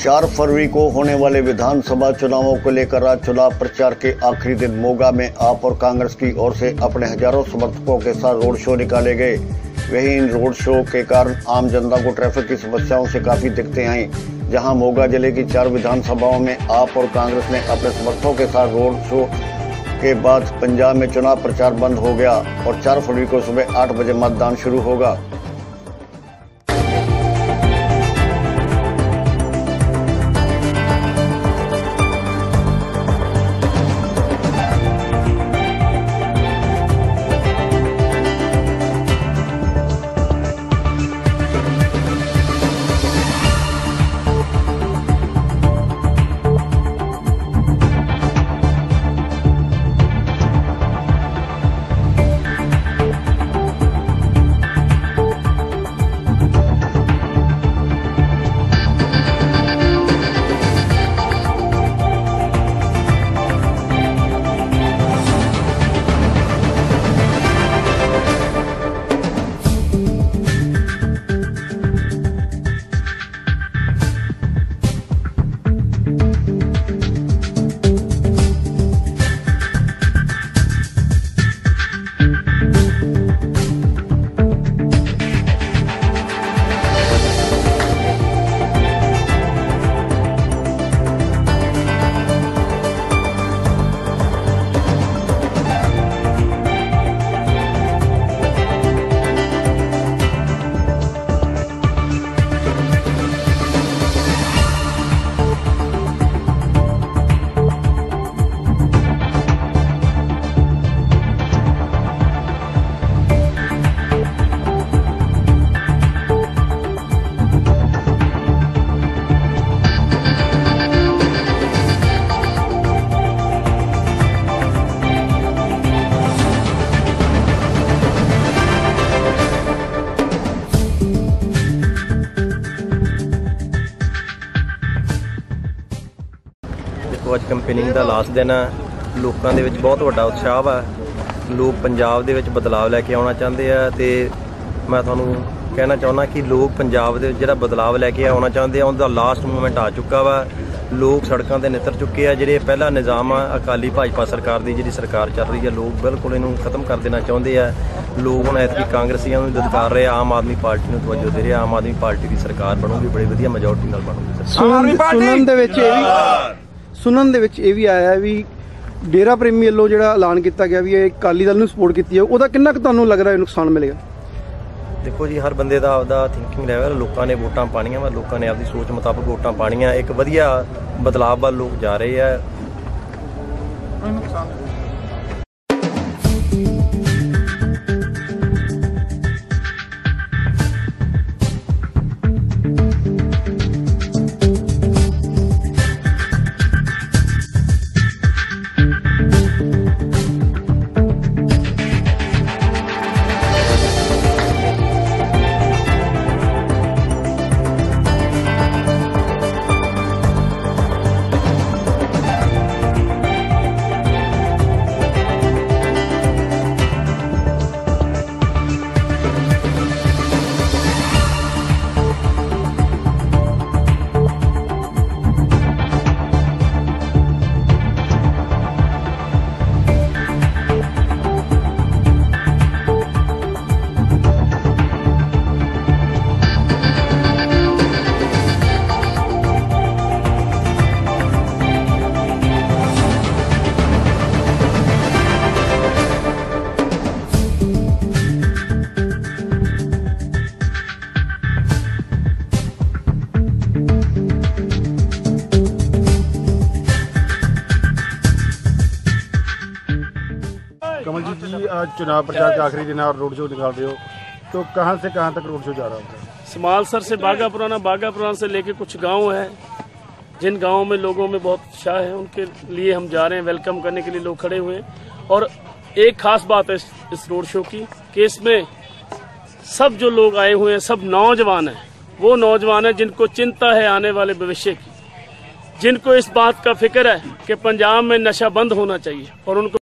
4 फरवरी को होने वाले विधानसभा चुनावों को लेकर आज चुनाव प्रचार के आखिरी दिन मोगा में आप और कांग्रेस की ओर से अपने हजारों समर्थकों के साथ रोड शो निकाले गए। वहीं इन रोड शो के कारण आम जनता को ट्रैफिक की समस्याओं से काफी दिक्कतें आई। जहां मोगा जिले की 4 विधानसभाओं में आप और कांग्रेस ने अपने समर्थकों के साथ रोड शो के बाद पंजाब में चुनाव प्रचार बंद हो गया और 4 फरवरी को सुबह 8 बजे मतदान शुरू होगा। ਅੱਜ ਕੰਪੇਨਿੰਗ ਦਾ ਲਾਸਟ ਦਿਨ ਹੈ। ਲੋਕਾਂ ਦੇ ਵਿੱਚ ਬਹੁਤ ਵੱਡਾ ਉਤਸ਼ਾਹ ਵਾ। ਲੋਕ ਪੰਜਾਬ ਦੇ ਵਿੱਚ ਬਦਲਾਵ ਲੈ ਕੇ ਆਉਣਾ ਚਾਹੁੰਦੇ ਆ ਤੇ ਮੈਂ ਤੁਹਾਨੂੰ ਕਹਿਣਾ ਚਾਹੁੰਦਾ ਕਿ ਲੋਕ ਪੰਜਾਬ ਦੇ ਵਿੱਚ ਜਿਹੜਾ ਬਦਲਾਵ ਲੈ ਕੇ ਆਉਣਾ ਚਾਹੁੰਦੇ ਆ ਉਹਦਾ ਲਾਸਟ ਮੂਵਮੈਂਟ ਆ ਚੁੱਕਾ ਵਾ। ਲੋਕ ਸੜਕਾਂ ਤੇ ਨਿੱਤਰ ਚੁੱਕੇ ਆ। ਜਿਹੜੇ ਪਹਿਲਾ ਨਿਜ਼ਾਮ ਆ ਅਕਾਲੀ ਭਾਜਪਾ ਸਰਕਾਰ ਦੀ ਜਿਹੜੀ ਸਰਕਾਰ ਚੱਲ ਰਹੀ ਆ, ਲੋਕ ਬਿਲਕੁਲ ਇਹਨੂੰ ਖਤਮ ਕਰ ਦੇਣਾ ਚਾਹੁੰਦੇ ਆ। ਲੋਕ ਹੁਣ ਐਤਕੀ ਕਾਂਗਰਸੀਆਂ ਨੂੰ ਦੁਦਕਾਰ ਰਹੇ ਆ, ਆਮ ਆਦਮੀ ਪਾਰਟੀ ਨੂੰ ਤਵੱਜੋ ਦੇ ਰਹੇ ਆ। ਆਮ ਆਦਮੀ ਪਾਰਟੀ ਦੀ ਸਰਕਾਰ ਬਣੂਗੀ, ਬੜੀ ਵਧੀਆ ਮੈਜੋਰਟੀ ਨਾਲ ਬਣੂਗੀ। ਸੁਣਨ ਦੇ ਵਿੱਚ ਇਹ ਵੀ ਆਇਆ ਵੀ ਡੇਰਾ ਪ੍ਰੇਮੀ ਵੱਲੋਂ ਜਿਹੜਾ ਐਲਾਨ ਕੀਤਾ ਗਿਆ ਵੀ ਇਹ ਅਕਾਲੀ ਦਲ ਨੂੰ ਸਪੋਰਟ ਕੀਤੀ ਹੈ, ਉਹਦਾ ਕਿੰਨਾ ਕੁ ਤੁਹਾਨੂੰ ਲੱਗ ਰਿਹਾ ਨੁਕਸਾਨ ਮਿਲੇਗਾ? ਦੇਖੋ ਜੀ, ਹਰ ਬੰਦੇ ਦਾ ਆਪਦਾ ਥਿੰਕਿੰਗ ਲੈਵਲ। ਲੋਕਾਂ ਨੇ ਵੋਟਾਂ ਪਾਣੀਆਂ ਵਾ, ਲੋਕਾਂ ਨੇ ਆਪਦੀ ਸੋਚ ਮੁਤਾਬਕ ਵੋਟਾਂ ਪਾਣੀਆਂ। ਇੱਕ ਵਧੀਆ ਬਦਲਾਵ ਵੱਲ ਲੋਕ ਜਾ ਰਹੇ ਆ। कमलजीत जी, आज चुनाव प्रचार के आखिरी दिन और रोड शो निकाल रहे हो, तो कहां से कहां तक रोड शो जा रहा होगा? समालसर से बागा पुराना से लेके कुछ गांव है, जिन गांवों में लोगों में बहुत उत्साह है, उनके लिए हम जा रहे हैं। वेलकम करने के लिए लोग खड़े हुए हैं। और एक खास बात है इस रोड शो की कि इसमें सब जो लोग आए हुए हैं सब नौजवान हैं। वो नौजवान हैं जिनको चिंता है आने वाले भविष्य की, जिनको इस बात का फिक्र है कि पंजाब में नशा बंद होना चाहिए और उनको